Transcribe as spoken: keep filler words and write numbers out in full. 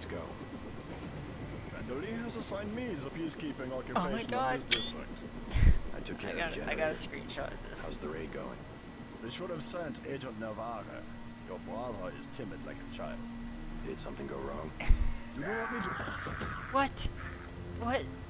Let's go. Vandali has assigned me the peacekeeping Oh occupation my God. of this district. I took care I of got the I generator. got a screenshot of this. How's the raid going? They should have sent Agent Navarre. Your brother is timid like a child. Did something go wrong? You do not need to... What? What?